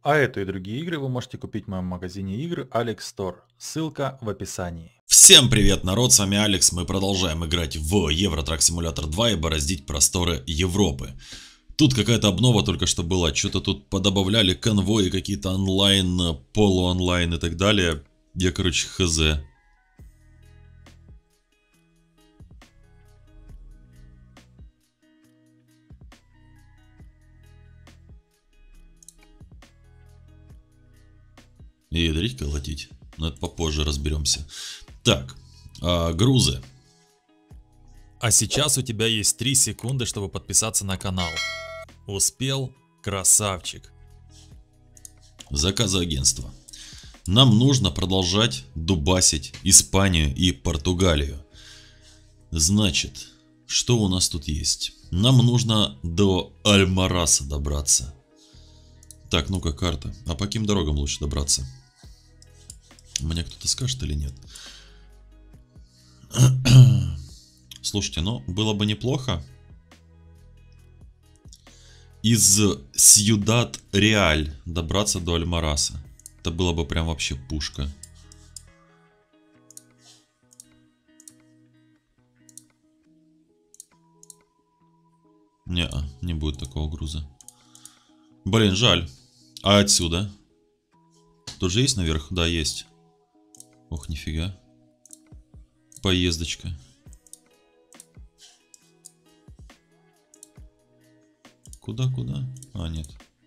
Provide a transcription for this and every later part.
А эту и другие игры вы можете купить в моем магазине игр Alex Store. Ссылка в описании. Всем привет, народ, с вами Алекс. Мы продолжаем играть в Euro Truck Simulator 2 и бороздить просторы Европы. Тут какая-то обнова только что была. Что-то тут подобавляли конвои, какие-то онлайн, полуонлайн и так далее. Я, короче, хз. И ядрить колотить. Но это попозже разберемся. Так, грузы. А сейчас у тебя есть 3 секунды, чтобы подписаться на канал. Успел? Красавчик. Заказы агентства. Нам нужно продолжать дубасить Испанию и Португалию. Значит, что у нас тут есть? Нам нужно до Альмараса добраться. Так, ну-ка, карта. А по каким дорогам лучше добраться? Мне кто-то скажет или нет? Слушайте, ну, было бы неплохо из Сьюдад-Реаль добраться до Альмараса. Это было бы прям вообще пушка. Не-а, не будет такого груза. Блин, жаль. А отсюда? Тут же есть наверх? Да, есть. Ох, нифига. Поездочка. Куда? А, нет.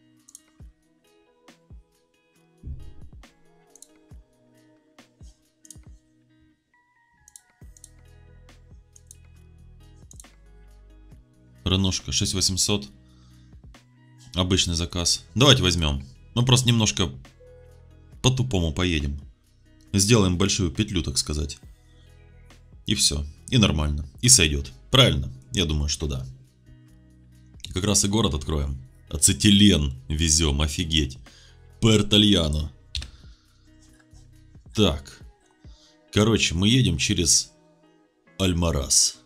Реношка 6800. Обычный заказ. Давайте возьмем. Ну просто немножко по-тупому поедем. Сделаем большую петлю, так сказать. И все. И нормально. И сойдет. Правильно? Я думаю, что да. Как раз и город откроем. Ацетилен везем, офигеть. Пертальяно. Так. Короче, мы едем через Альмарас.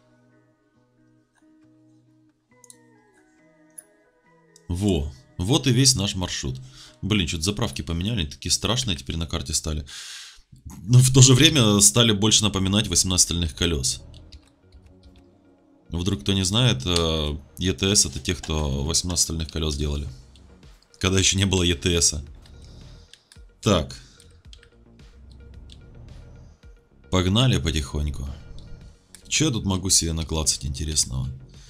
Во. Вот и весь наш маршрут. Блин, что-то заправки поменяли. Такие страшные теперь на карте стали. Но в то же время стали больше напоминать 18 стальных колес. Вдруг кто не знает, ETS это те, кто 18 стальных колес делали. Когда еще не было ETS. Так. Погнали потихоньку. Че я тут могу себе наклацать интересного?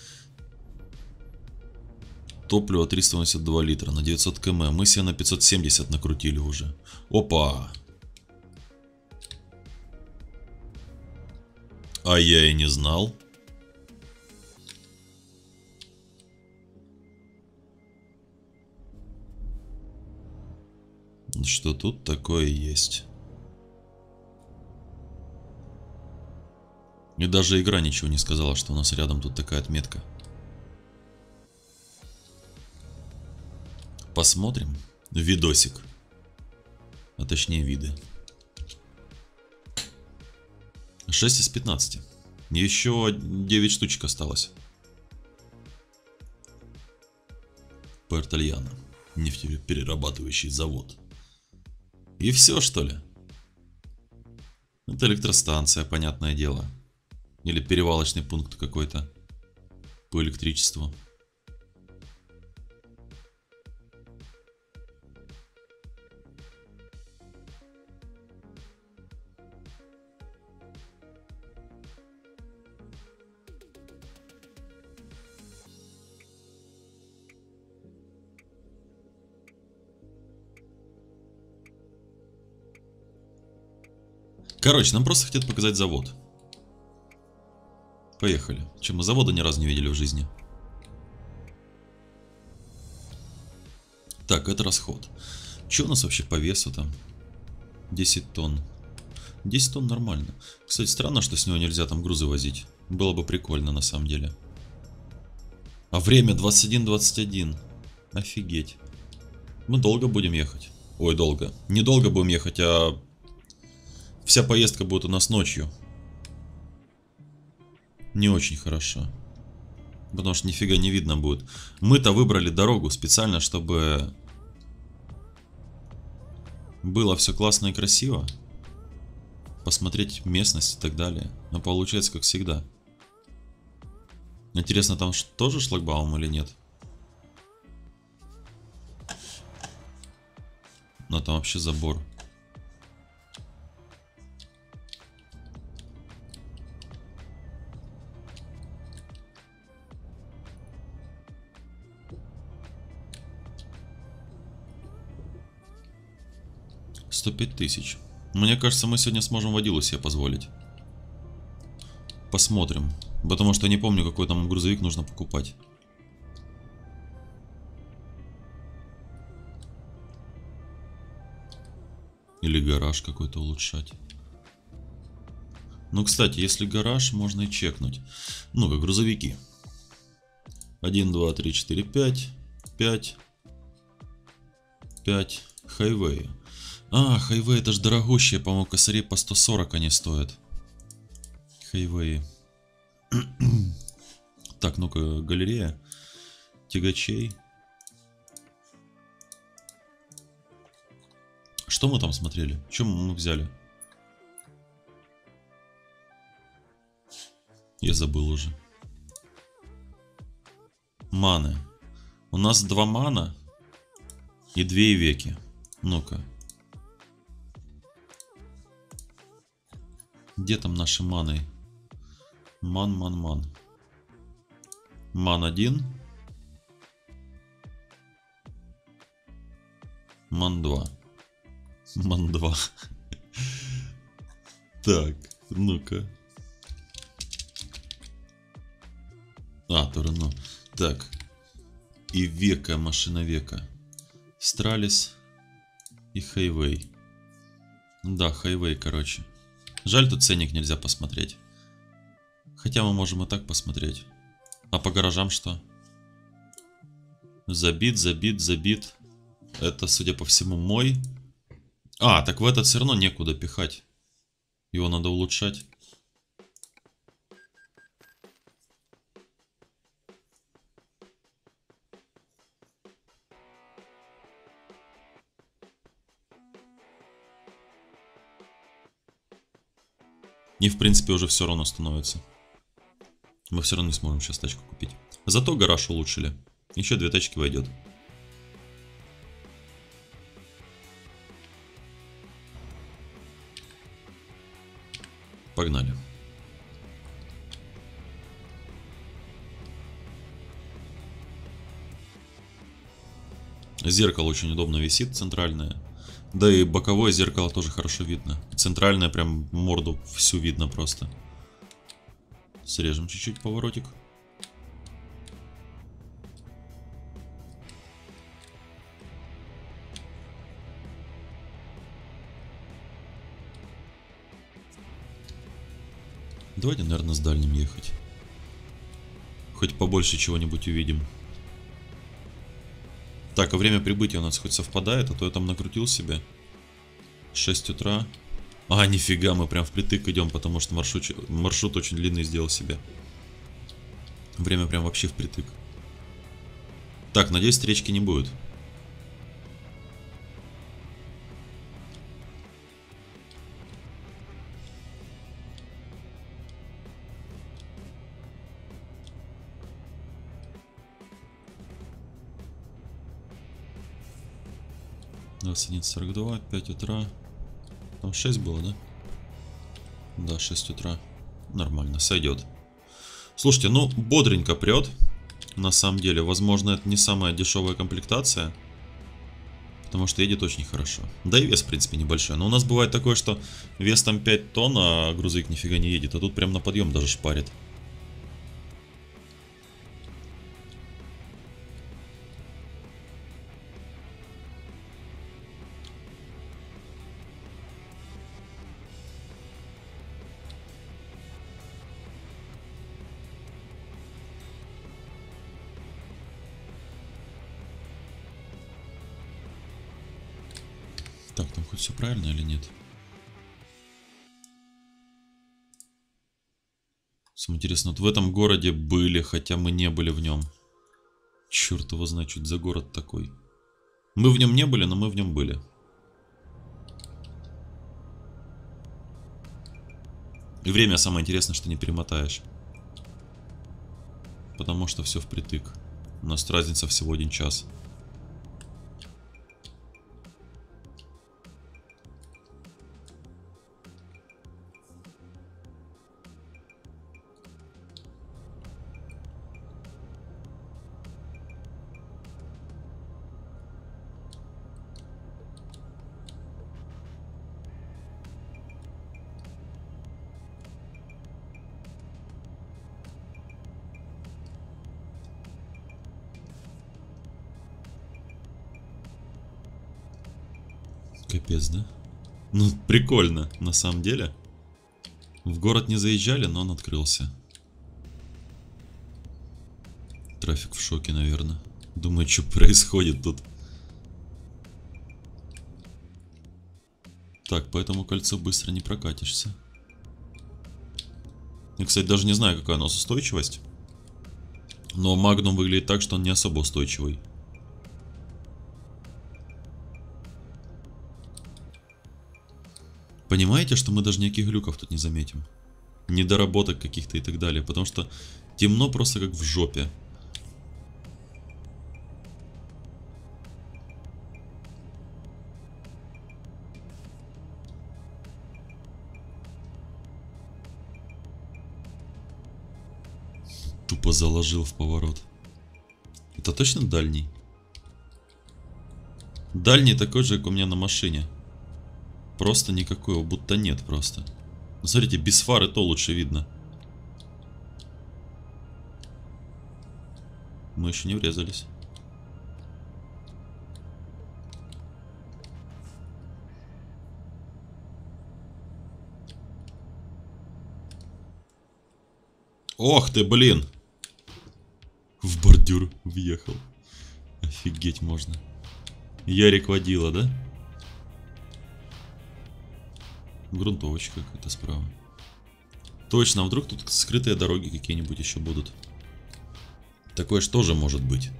Топливо 382 литра на 900 км. Мы себе на 570 накрутили уже. Опа! А я и не знал. Что тут такое есть. И даже игра ничего не сказала, что у нас рядом тут такая отметка. Посмотрим видосик. А точнее виды. 6 из 15. Еще 9 штучек осталось. Пертальяно. Нефтеперерабатывающий завод. И все, что ли? Это электростанция, понятное дело. Или перевалочный пункт какой-то. По электричеству. Короче, нам просто хотят показать завод. Поехали. Чем мы завода ни разу не видели в жизни. Так, это расход. Что у нас вообще по весу там? 10 тонн. 10 тонн нормально. Кстати, странно, что с него нельзя там грузы возить. Было бы прикольно на самом деле. А время 21:21. Офигеть. Мы долго будем ехать. Ой, долго. Недолго будем ехать, а... Вся поездка будет у нас ночью. Не очень хорошо. Потому что нифига не видно будет. Мы-то выбрали дорогу специально, чтобы Было все классно и красиво. Посмотреть местность и так далее. Но получается как всегда. Интересно, там тоже шлагбаум или нет? Но там вообще забор. $105 000. Мне кажется, мы сегодня сможем водилу себе позволить. Посмотрим. Потому что я не помню, какой там грузовик нужно покупать. Или гараж какой-то улучшать. Ну, кстати, если гараж, можно и чекнуть. Ну-ка, грузовики. 1, 2, 3, 4, 5. 5. 5. Хайвей. А, хайвей, это же дорогущие, по-моему, косарей по 140 они стоят. Хайвей. Так, ну-ка, галерея тягачей. Что мы там смотрели? Что мы взяли? Я забыл уже. Маны. У нас 2 мана и 2 веки. Ну-ка. Где там наши маны? Ман. Ман 1. Ман 2. Ман 2. Так, ну-ка. А, Торно. Так. И века, машина века. Стралис и хайвей. Да, хайвей, короче. Жаль, тут ценник нельзя посмотреть. Хотя мы можем и так посмотреть. А по гаражам что? Забит. Это, судя по всему, мой. А, так в этот все равно некуда пихать. Его надо улучшать. И в принципе уже все равно становится. Мы все равно не сможем сейчас тачку купить. Зато гараж улучшили. Еще 2 тачки войдет. Погнали. Зеркало очень удобно висит, центральное. Да и боковое зеркало тоже хорошо видно. Центральное прям морду всю видно просто. Срежем чуть-чуть поворотик. Давайте, наверное, с дальним ехать. Хоть побольше чего-нибудь увидим. Так, а время прибытия у нас хоть совпадает, а то я там накрутил себе. 6 утра. А, нифига, мы прям впритык идем, потому что маршрут очень длинный сделал себе. Время прям вообще впритык. Так, надеюсь, встречки не будет. Да, 42, 5 утра. Там 6 было, да? Да, 6 утра. Нормально, сойдет. Слушайте, ну, бодренько прет. На самом деле, возможно, это не самая дешевая комплектация. Потому что едет очень хорошо. Да и вес, в принципе, небольшой. Но у нас бывает такое, что вес там 5 тонн, а грузовик нифига не едет. А тут прям на подъем даже шпарит. Так, там хоть все правильно или нет? Самое интересное, вот в этом городе были, хотя мы не были в нем. Черт его знает, что это за город такой. Мы в нем не были, но мы в нем были. И время самое интересное, что не перемотаешь. Потому что все впритык. У нас разница всего 1 час. Капец, да? Ну, прикольно, на самом деле. В город не заезжали, но он открылся. Трафик в шоке, наверное. Думаю, что происходит тут. Так, по этому кольцу быстро не прокатишься. Я, кстати, даже не знаю, какая у нас устойчивость. Но Магнум выглядит так, что он не особо устойчивый. Понимаете, что мы даже никаких глюков тут не заметим? Недоработок каких-то и так далее. Потому что темно просто как в жопе. Тупо заложил в поворот. Это точно дальний? Дальний такой же, как у меня на машине. Просто никакой его будто нет просто. Ну, смотрите, без фары то лучше видно. Мы еще не врезались. Ох ты, блин! В бордюр въехал. Офигеть можно. Ярик водила, да? Грунтовочка какая-то справа. Точно, а вдруг тут скрытые дороги какие-нибудь еще будут. Такое ж тоже может быть.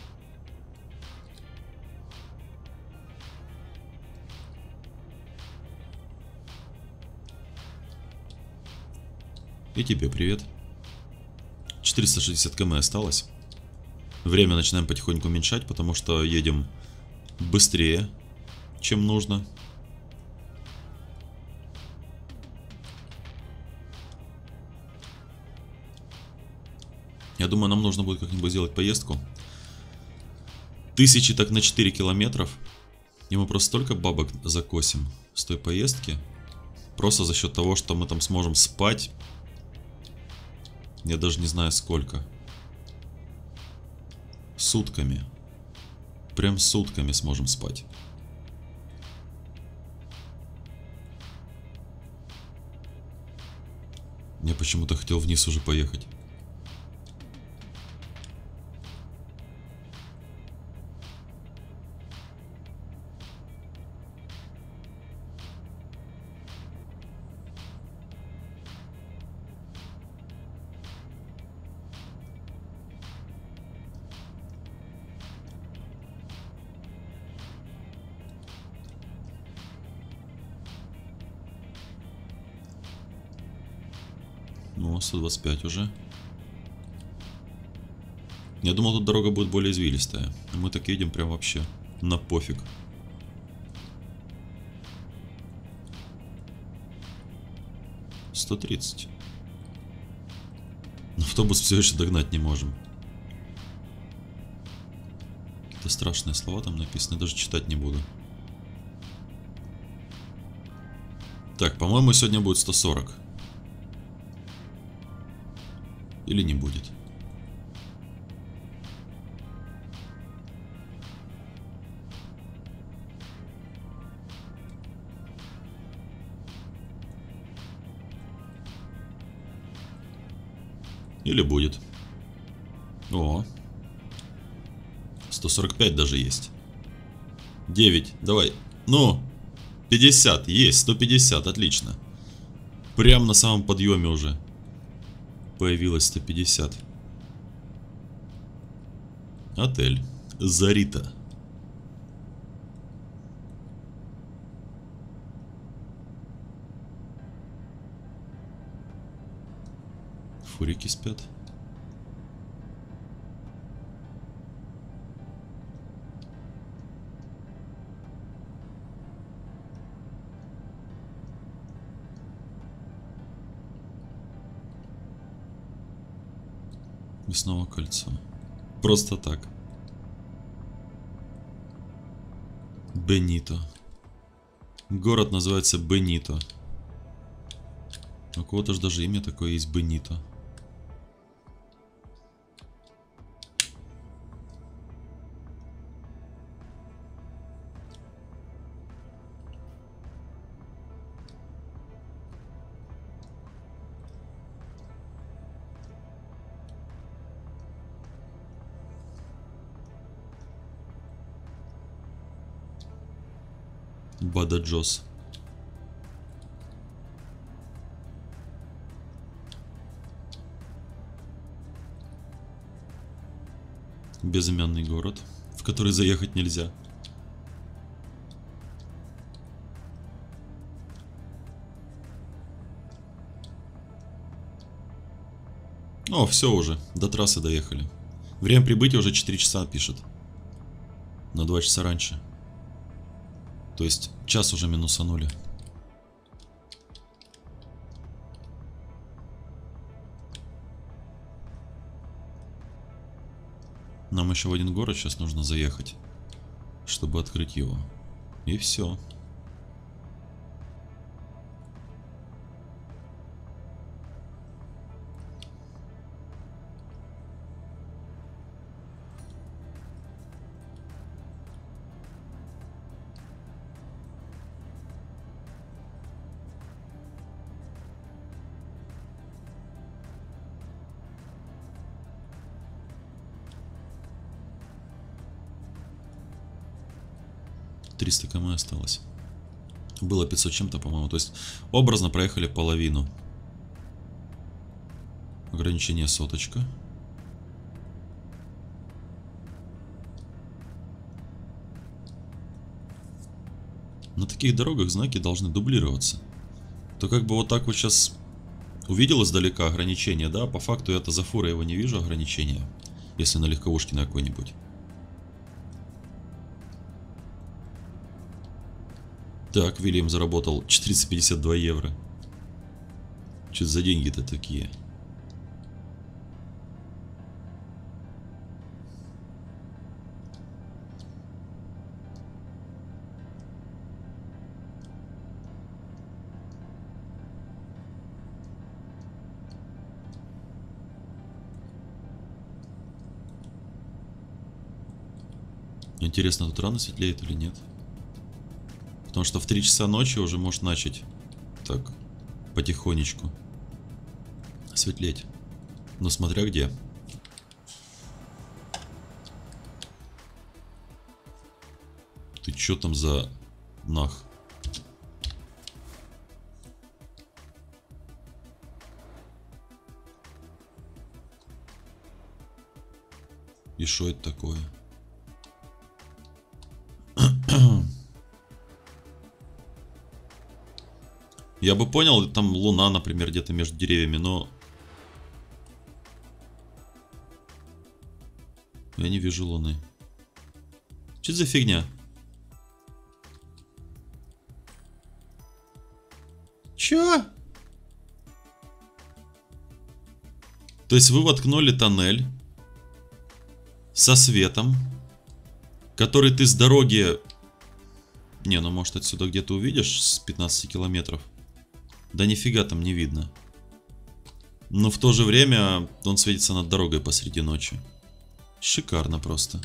И тебе привет. 460 км осталось. Время начинаем потихоньку уменьшать, потому что едем быстрее, чем нужно. Я думаю, нам нужно будет как-нибудь сделать поездку. 1000 так на 4 километров. И мы просто столько бабок закосим с той поездки. Просто за счет того, что мы там сможем спать. Я даже не знаю сколько. Сутками. Прям сутками сможем спать. Я почему-то хотел вниз уже поехать. Ну, 125 уже. Я думал, тут дорога будет более извилистая. А мы так едем прям вообще на пофиг. — 130. Автобус все еще догнать не можем. Какие-то страшные слова там написаны, даже читать не буду. Так, по-моему, сегодня будет 140. Или не будет? Или будет? О, 145 даже есть. 9, давай. Ну, 50, есть, 150, отлично. Прям на самом подъеме уже появилось 150. Отель Зарита. Фурики спят. И снова кольцо. Просто так. Бенито. Город называется Бенито. У кого-то же даже имя такое есть, Бенито. Бададжос. Безымянный город, в который заехать нельзя. О, все уже, до трассы доехали. Время прибытия уже 4 часа пишет. На 2 часа раньше. То есть час уже минусанули. Нам еще в один город сейчас нужно заехать, чтобы открыть его. И все. Км осталось. Было 500 чем-то, по-моему. То есть образно проехали половину. Ограничение 100. На таких дорогах знаки должны дублироваться. То как бы вот так вот сейчас увидел издалека ограничение, да, по факту я-то за фурой его не вижу ограничения, если на легковушке на какой-нибудь. Так, Вильям заработал 452 евро. Что за деньги-то такие? Интересно, тут рано светлеет или нет? Потому что в 3 часа ночи уже может начать так потихонечку светлеть. Но смотря где. Ты чё там за нах? И шо это такое? Я бы понял, там луна, например, где-то между деревьями, но... Я не вижу луны. Что это за фигня? Чё? То есть вы воткнули тоннель со светом, который ты с дороги... Не, ну может отсюда где-то увидишь с 15 километров. Да нифига там не видно. Но в то же время он светится над дорогой посреди ночи. Шикарно просто.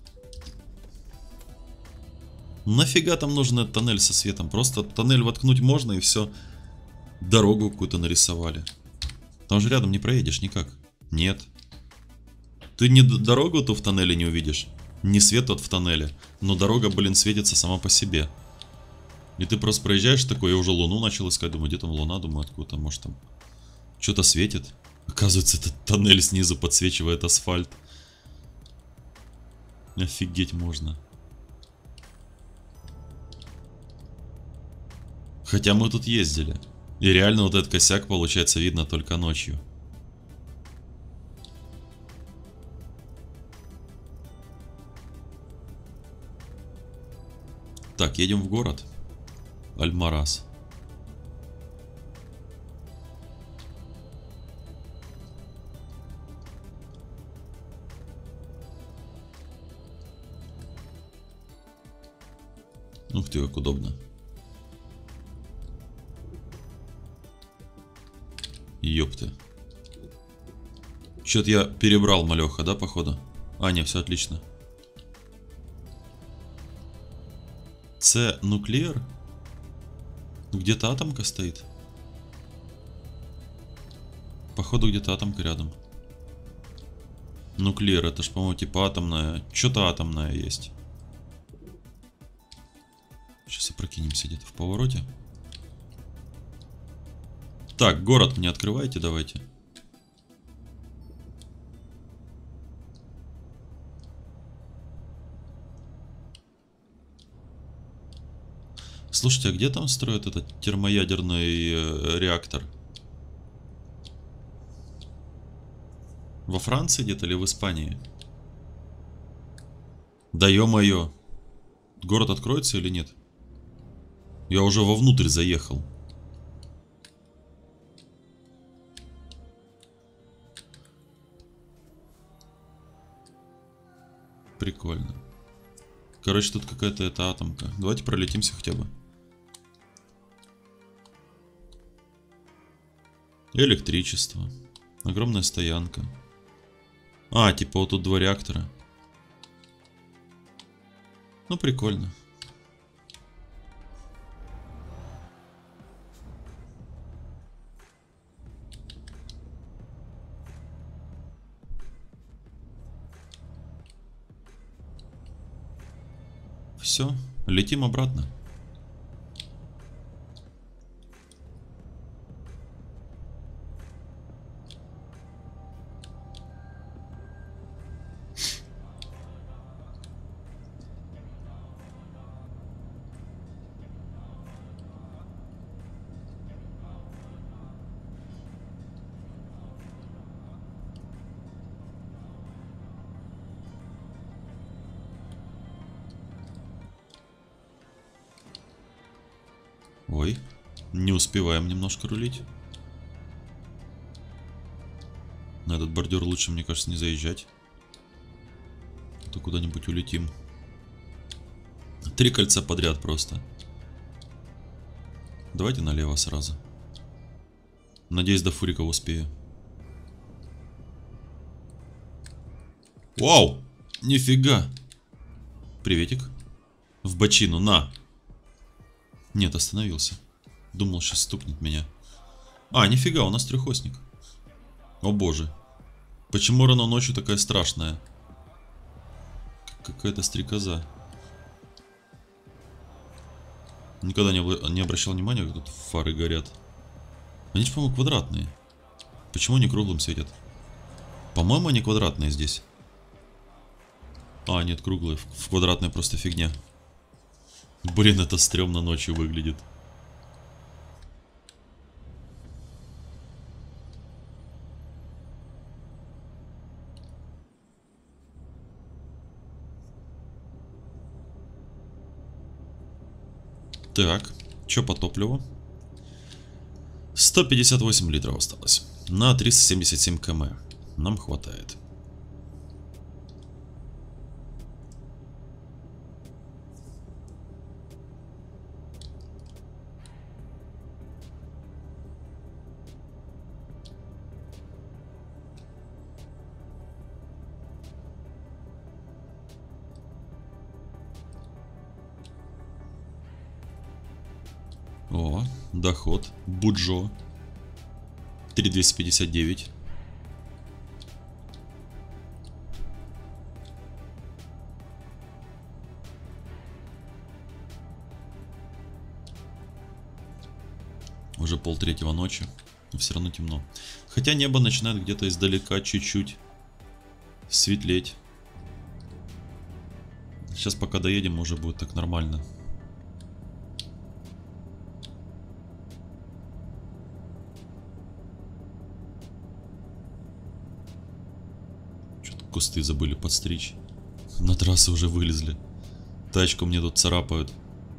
Нафига там нужен этот тоннель со светом? Просто тоннель воткнуть можно и все. Дорогу какую-то нарисовали. Там же рядом не проедешь никак. Нет. Ты ни дорогу-то в тоннеле не увидишь, ни свет тот в тоннеле. Но дорога, блин, светится сама по себе. И ты просто проезжаешь такой, я уже луну начал искать, думаю, где там луна, думаю, откуда там, может там что-то светит. Оказывается, этот тоннель снизу подсвечивает асфальт. Офигеть можно. Хотя мы тут ездили. И реально вот этот косяк, получается, видно только ночью. Так, едем в город. Альмарас. Ух ты, как удобно. Ёпты. Чё-то я перебрал, малёха, да, походу? А, не, все отлично. С нуклеар? Где-то атомка стоит. Походу где-то атомка рядом. Нуклеар, это ж, по-моему, типа атомная. Что-то атомное есть. Сейчас опрокинемся где-то в повороте. Так, город мне открывайте, давайте. Слушайте, а где там строят этот термоядерный реактор? Во Франции где-то или в Испании? Да ё-моё. Город откроется или нет? Я уже вовнутрь заехал. Прикольно. Короче, тут какая-то эта атомка. Давайте пролетимся хотя бы. Электричество. Огромная стоянка. А, типа вот тут 2 реактора. Ну, прикольно. Все, летим обратно. Ой, не успеваем немножко рулить. На этот бордюр лучше, мне кажется, не заезжать. А то куда-нибудь улетим. 3 кольца подряд просто. Давайте налево сразу. Надеюсь, до Фурика успею. Вау! Нифига! Приветик. В бочину, на! Нет, остановился. Думал, сейчас стукнет меня. А, нифига, у нас трехосник. О боже. Почему рано ночью такая страшная? Какая-то стрекоза. Никогда не обращал внимания, как тут фары горят. Они же, по-моему, квадратные. Почему они круглым светят? По-моему, они квадратные здесь. А, нет, круглые. В квадратной просто фигня. Блин, это стрёмно ночью выглядит. Так, что по топливу? 158 литров осталось. На 377 км. Нам хватает. О, доход. Буджо. 3259. Уже 2:30 ночи. Но все равно темно. Хотя небо начинает где-то издалека чуть-чуть светлеть. Сейчас пока доедем, уже будет так нормально. Кусты забыли подстричь. На трассу уже вылезли. Тачку мне тут царапают.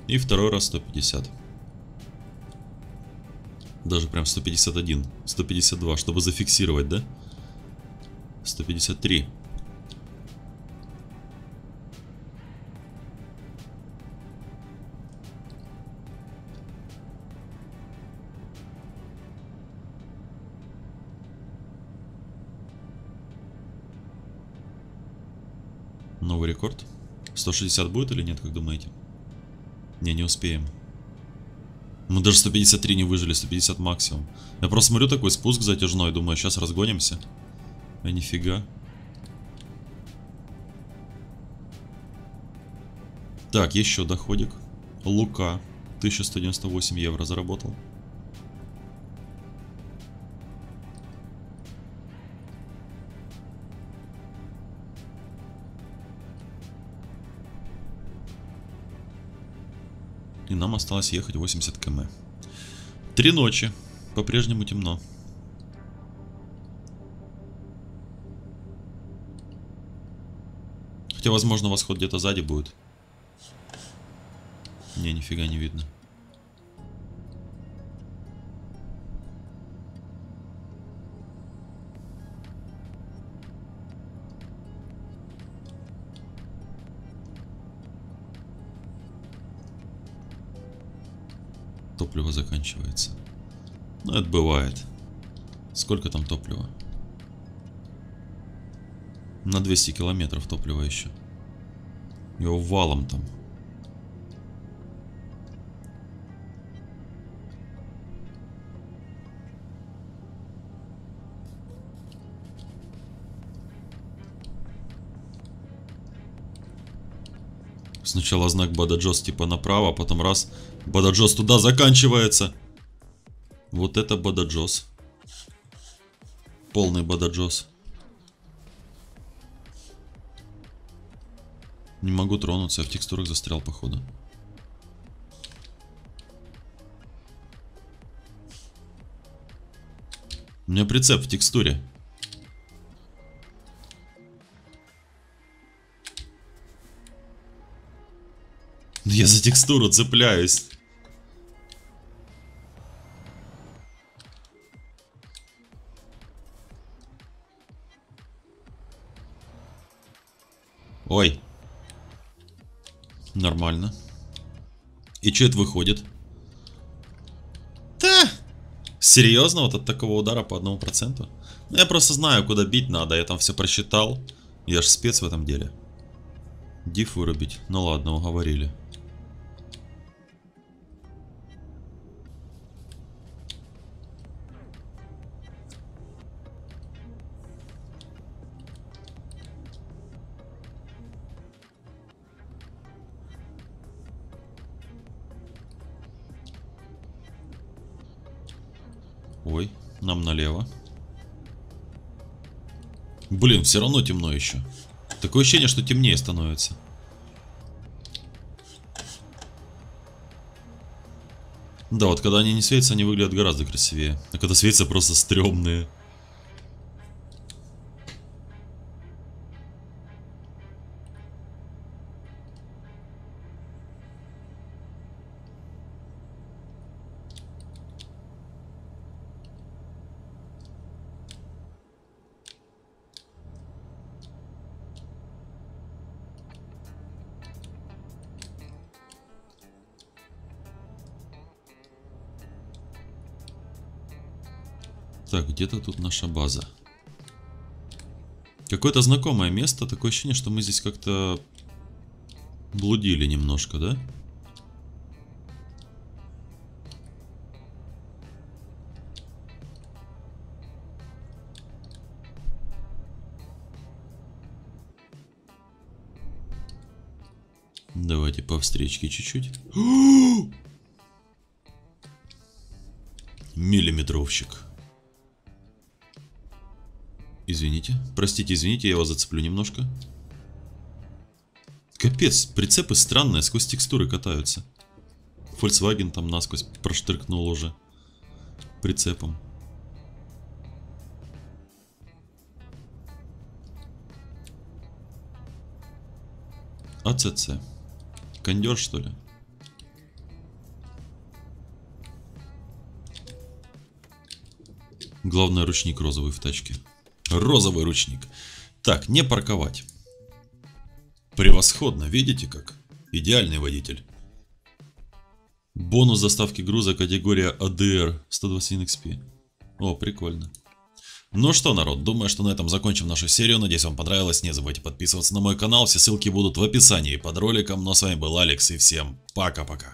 И второй раз 150. Даже прям 151. 152, чтобы зафиксировать, да? 153. Новый рекорд. 160 будет или нет, как думаете? Не успеем. Мы даже 153 не выжили, 150 максимум. Я просто смотрю такой спуск затяжной, думаю, сейчас разгонимся. А нифига. Так, еще доходик. Лука. 1198 евро заработал. И нам осталось ехать 80 км. 3 ночи. По-прежнему темно. Хотя, возможно, восход где-то сзади будет. Не, нифига не видно. Топливо заканчивается. Ну, это бывает. Сколько там топлива? На 200 километров топлива еще. Его валом там. Сначала знак Бададжос типа направо, а потом раз, Бададжос туда заканчивается. Вот это Бададжос. Полный Бададжос. Не могу тронуться, я в текстурах застрял, походу. У меня прицеп в текстуре. Я за текстуру цепляюсь. Ой. Нормально. И что это выходит? Да. Серьезно? Вот от такого удара по 1%? Ну, я просто знаю, куда бить надо. Я там все просчитал. Я ж спец в этом деле. Диф вырубить. Ну ладно, уговорили. Ой, нам налево. Блин, все равно темно еще. Такое ощущение, что темнее становится. Да, вот когда они не светятся, они выглядят гораздо красивее. А когда светятся, просто стрёмные. Так, где-то тут наша база. Какое-то знакомое место. Такое ощущение, что мы здесь как-то блудили немножко, да? Давайте по встречке чуть-чуть. Миллиметровщик. Извините. Простите, извините, я вас зацеплю немножко. Капец, прицепы странные, сквозь текстуры катаются. Volkswagen там насквозь проштрыкнул уже прицепом. АЦЦ. Кондер, что ли? Главное, ручник розовый в тачке. Розовый ручник. Так, не парковать. Превосходно, видите как? Идеальный водитель. Бонус доставки груза категория ADR 121 XP. О, прикольно. Ну что, народ, думаю, что на этом закончим нашу серию. Надеюсь, вам понравилось. Не забывайте подписываться на мой канал. Все ссылки будут в описании под роликом. Ну а с вами был Алекс, и всем пока-пока.